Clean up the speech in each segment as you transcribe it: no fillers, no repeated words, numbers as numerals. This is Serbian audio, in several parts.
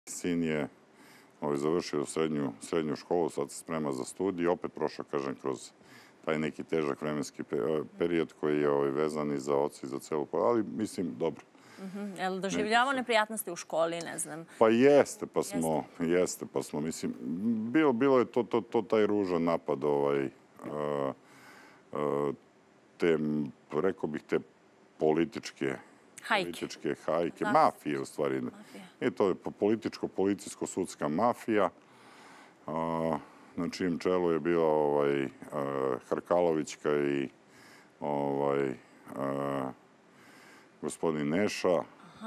sin je završio srednju školu, sad se sprema za studij i opet prošao, kažem, kroz taj neki težak vremenski period koji je vezan i za oca i za celu porodicu, ali mislim, dobro. Je li doživljavao neprijatnosti u školi, ne znam? Pa jeste, pa smo, mislim, bilo je to taj ružan napad, te, rekao bih, te političke hajke, mafije u stvari. I to je političko-policijsko-sudska mafija, na čijem čelu je bila Hrkalovićka i gospodin Neša.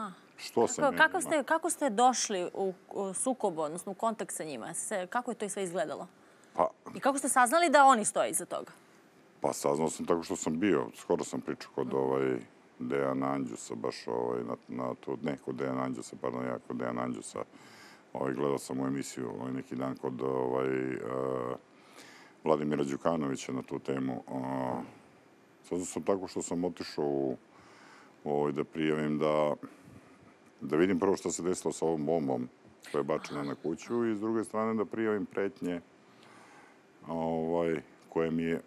Kako ste došli u sukob, odnosno u kontakt sa njima? Kako je to sve izgledalo? I kako ste saznali da oni stoje iza toga? Pa saznao sam tako što sam bio. Skoro sam pričao kod Dejana Anđusa, baš kod Dejana Anđusa, pardon, ja kod Dejana Anđusa. Gledao sam u emisiju neki dan kod Vladimira Đukanovića na tu temu. Saznao sam tako što sam otišao da prijavim da vidim prvo što se desilo sa ovom bombom koja je bačena na kuću i s druge strane da prijavim pretnje koje mi je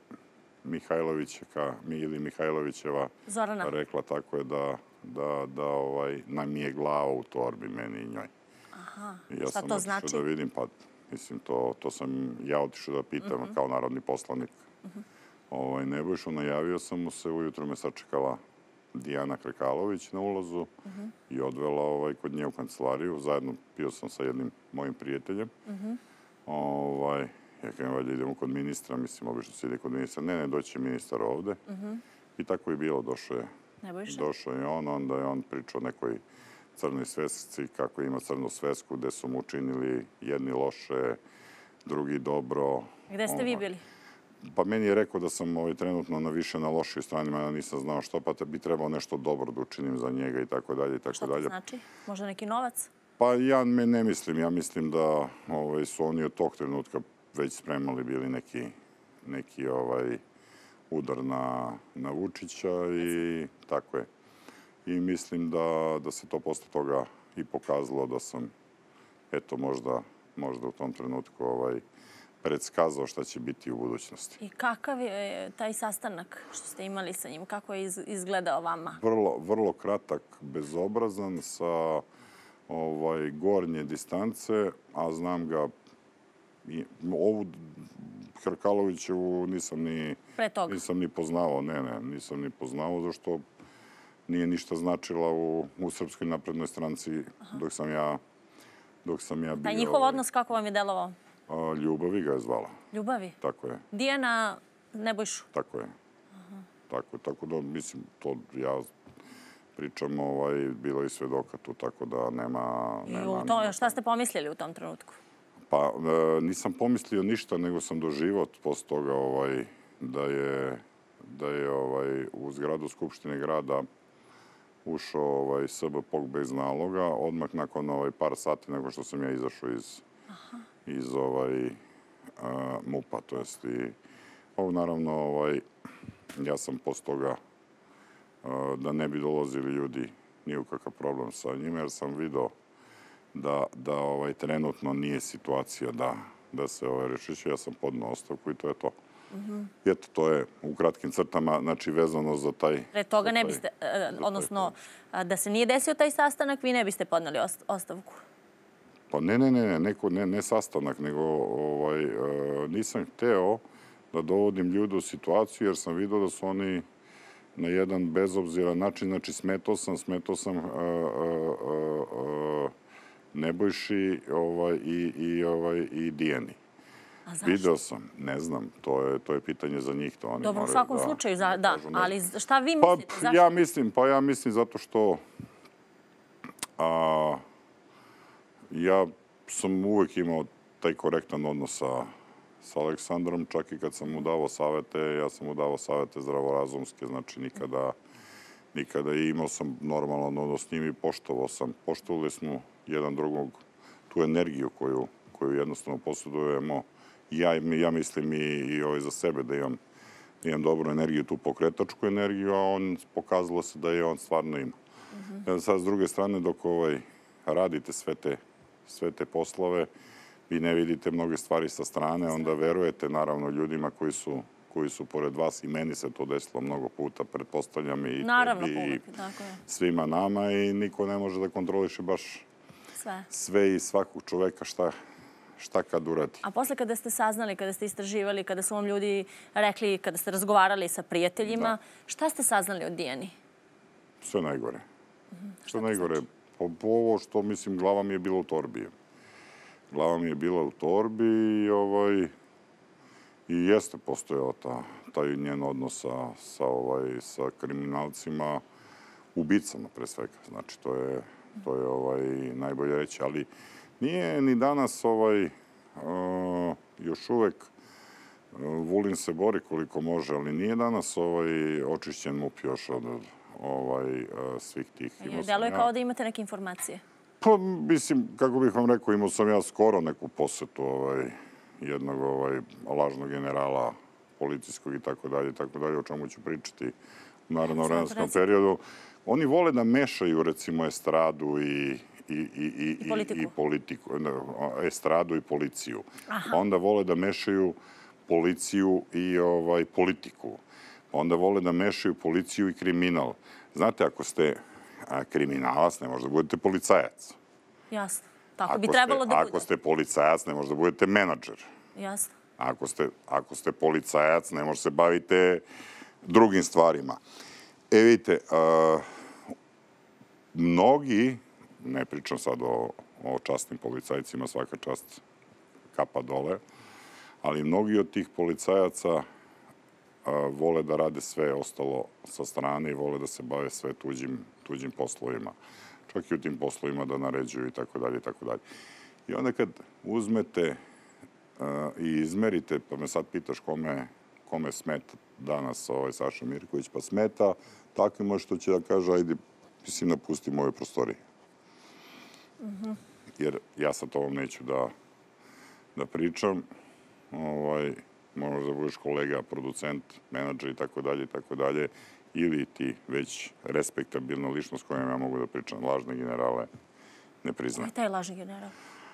Mihajlovićeva rekla, tako je da nam je glava u torbi, meni i njoj. Šta to znači? Ja sam otišao da vidim, pa mislim, to sam ja otišao da pitam kao narodni poslanik Nebojšu, najavio sam mu se, ujutro me sačekala Dijana Hrkalović na ulazu i odvela kod nje u kancelariju. Zajedno pio sam sa jednim mojim prijateljem. Ja kažem, valjda idemo kod ministra, mislim, obično se ide kod ministra. Ne, doći će ministar ovde. I tako je bilo, došao je on, onda je on pričao o nekoj crnoj svesci, kako ima crnu svesku, gde su mu učinili jedni loše, drugi dobro. Gde ste vi bili? Pa meni je rekao da sam trenutno više na lošoj strani, ja nisam znao što, pa bi trebao nešto dobro da učinim za njega i tako dalje. Šta to znači? Možda neki novac? Pa ja ne mislim. Ja mislim da su oni od tog trenutka već spremali bili neki udar na Vučića i tako je. I mislim da se to posle toga i pokazalo da sam, eto, možda u tom trenutku predskazao šta će biti u budućnosti. I kakav je taj sastanak što ste imali sa njim? Kako je izgledao vama? Vrlo kratak, bezobrazan, sa gornje distance, a znam ga, ovu Hrkalovićevu nisam ni poznavao. Ne, nisam ni poznavao, zašto nije ništa značila u Srpskoj naprednoj stranci dok sam ja bio. Taj njihov odnos kako vam je delovao? Ljubavi ga je zvala. Ljubavi? Tako je. Dijana Nebojšu? Tako je. Tako da, mislim, to ja pričam, bilo i svedoka tu, tako da nema... Šta ste pomislili u tom trenutku? Pa, nisam pomislio ništa, nego sam doživao posle toga da je u zgradu Skupštine grada ušao SBPOK bez naloga, odmah nakon par sati nakon što sam ja izašao iz MUP-a, to jest i naravno, ja sam posle toga da ne bi dolazili ljudi ni u kakav problem sa njima, jer sam video da trenutno nije situacija da se rešiće. Ja sam podneo ostavku i to je to. Eto, to je u kratkim crtama, znači vezano za taj... Pre toga ne biste, odnosno da se nije desio taj sastanak, vi ne biste podneli ostavku? Pa ne sastanak, nego nisam hteo da dovodim ljude u situaciju, jer sam vidio da su oni na jedan bezobziran način, znači smetao sam Nebojši i Dijani. A zašto? Video sam, ne znam, to je pitanje za njih. Dobro, u svakom slučaju, da, ali šta vi mislite? Ja mislim zato što ja sam uvek imao taj korektan odnos sa Aleksandrom, čak i kad sam mu davao savete, ja sam mu davao savete zdravorazumske, znači nikada i imao sam normalan odnos s njim i poštovali smo jedan drugog, tu energiju koju jednostavno posjedujemo. Ja mislim i za sebe da imam dobru energiju, tu pokretačku energiju, a on pokazalo se da je on stvarno ima. Sad, s druge strane, dok radite sve sve te poslove, vi ne vidite mnoge stvari sa strane, onda verujete naravno ljudima koji su pored vas, i meni se to desilo mnogo puta, pretpostavljam i tebi i svima nama, i niko ne može da kontroliše baš sve i svakog čoveka šta kad uradi. A posle kada ste saznali, kada ste istraživali, kada su vam ljudi rekli, kada ste razgovarali sa prijateljima, šta ste saznali od Dijani? Sve najgore. Sve najgore. Ovo što, mislim, glava mi je bila u torbi. Glava mi je bila u torbi i jeste postojao taj njen odnos sa kriminalcima, ubicama pre svega. Znači, to je najbolje reći. Ali nije ni danas još uvek Vulin se bori koliko može, ali nije danas očišćen MUP još od svih tih. Deluje kao da imate neke informacije. Pa, mislim, kako bih vam rekao, imao sam ja skoro neku posetu jednog lažnog generala policijskog i tako dalje, o čemu ću pričati u narednom vremenskom periodu. Oni vole da mešaju, recimo, estradu i politiku, estradu i policiju. Onda vole da mešaju policiju i politiku. Onda vole da mešaju policiju i kriminal. Znate, ako ste kriminalac, ne možete da budete policajac. Jasno. Tako bi trebalo da bude. Ako ste policajac, ne možete da budete menadžer. Jasno. Ako ste policajac, ne možete se bavite drugim stvarima. Vidite, mnogi, ne pričam sad o časnim policajcima, svaka čast kapa dole, ali mnogi od tih policajaca vole da rade sve ostalo sa strane i vole da se bave sve tuđim poslovima. Čak i u tim poslovima da naređuju i tako dalje i tako dalje. I onda kad uzmete i izmerite, pa me sad pitaš kome smeta danas Saša Mirković, pa smeta takvima što će da kaže, ajde, mislim, napusti moje prostorije. Jer ja sad ovom neću da pričam. Možeš da budeš kolega, producent, menadžer i tako dalje, ili ti već respektabilna ličnost kojom ja mogu da pričam. Lažne generale ne priznajem. Ko je taj lažni general?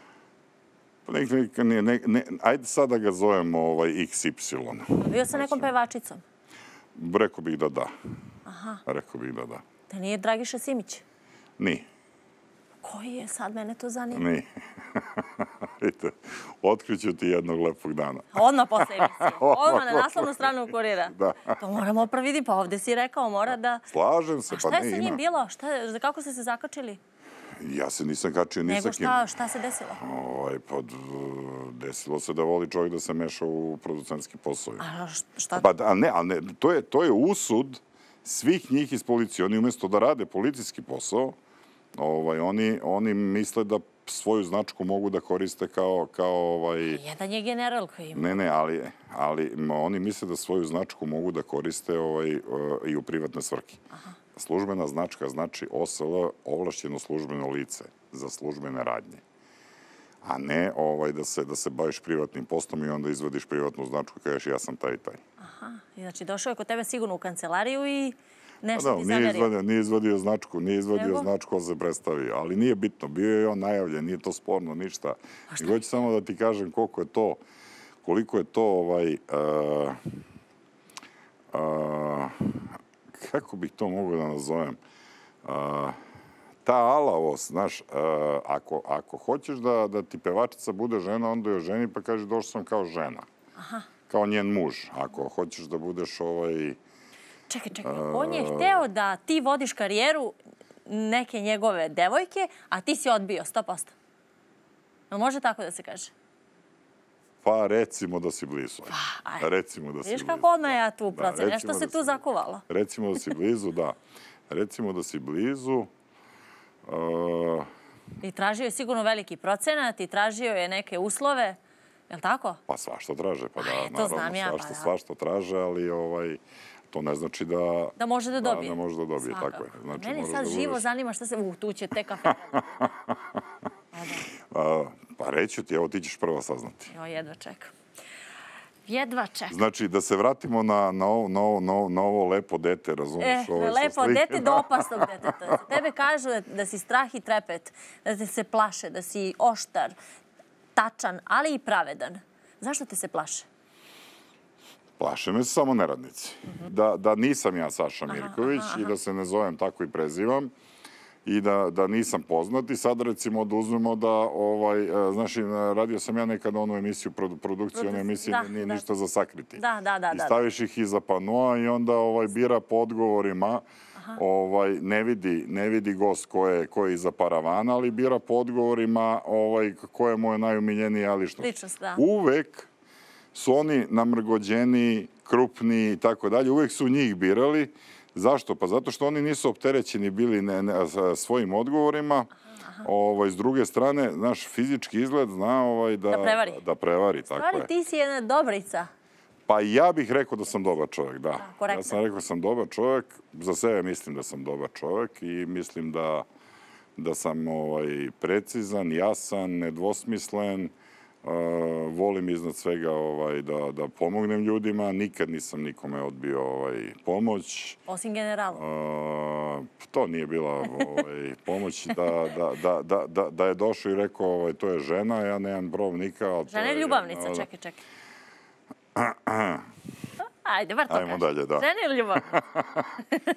Ajde sad da ga zovem XY. Bio sa nekom pevačicom? Rekao bih da da. Rekao bih da da. Da nije Dragiša Simić? Nije. Koji je? Sad mene to zanima. Nije. Vidite, otkriću ti jednog lepog dana. Odmah posle emisije. Odmah na naslovnu stranu Kurira. Da. To moramo vidjeti, pa ovde si rekao, mora da... Slažem se, pa ne ima. A šta je sa njim bilo? Kako ste se zakačili? Ja se nisam kačio ni sa kim. Nego šta se desilo? Pa desilo se da voli čovjek da se meša u producentski posao. A šta? Pa ne, to je usud svih njih iz policije. Oni umjesto da rade policijski posao, oni misle da svoju značku mogu da koriste kao... Jedan je general koji ima. Ne, ali oni misle da svoju značku mogu da koriste i u privatne svrhe. Službena značka znači OSL, ovlašćeno službeno lice za službene radnje. A ne da se baviš privatnim poslom i onda izvadiš privatnu značku i kažeš ja sam taj i taj. Znači došao je kod tebe sigurno u kancelariju i nešto ti zamerio. Nije izvadio značku, ali se predstavio. Ali nije bitno, bio je on najavljen, nije to sporno, ništa. I hoću samo da ti kažem koliko je to kako bih to mogao da nazovem, ta alavost, znaš, ako hoćeš da ti pevačica bude žena, onda je ženi pa kaže došao sam kao žena, kao njen muž. Ako hoćeš da budeš Čekaj, on je hteo da ti vodiš karijeru neke njegove devojke, a ti si odbio 100%. Može tako da se kaže? Pa recimo da si blizu. Vidiš kako odmah ja tu procen, nešto se tu zakuvalo. Recimo da si blizu, da. Recimo da si blizu. I tražio je sigurno veliki procenat i tražio je neke uslove, je li tako? Pa svašta traže, pa da, to znam ja, naravno, svašta traže, ali to ne znači da... Da može da dobije. Da može da dobije, tako je. Mene sad živo zanima šta se... Tu će te kafe. Pa reću ti, evo ti ćeš prva saznati. Jedva čekam. Jedva čekam. Znači, da se vratimo na ovo lepo dete, razumiješ? Lepo dete do opasnog deteta. Za tebe kažu da si strah i trepet, da te se plaše, da si oštar, tačan, ali i pravedan. Zašto te se plaše? Plaše me samo neradnici. Da nisam ja Saša Mirković i da se ne zovem tako i prezivam i da nisam poznat. I sad recimo da uzmemo da, znaš, radio sam ja nekada onu emisiju, produkciju one emisije Nije ništa za sakriti. I staviš ih iza panoa i onda bira po odgovorima. Ne vidi gost ko je iza paravana, ali bira po odgovorima ko je moja najumiljenija ličnost. Uvek su oni namrgođeni, krupni i tako dalje. Uvek su njih birali. Zašto? Pa zato što oni nisu opterećeni bili svojim odgovorima. S druge strane, naš fizički izgled zna da prevari. Stvari, ti si jedna dobrica. Pa ja bih rekao da sam dobar čovjek, da. Ja sam rekao da sam dobar čovjek. Za sebe mislim da sam dobar čovjek i mislim da sam precizan, jasan, nedvosmislen. Volim iznad svega da pomognem ljudima. Nikad nisam nikome odbio pomoć. Osim generalu. To nije bila pomoć. Da je došao i rekao to je žena, ja nemam brovnika. Žena je ljubavnica, čekaj. Ajde, bar to kaži. Ajmo dalje, da. Žena ili ljubavnica?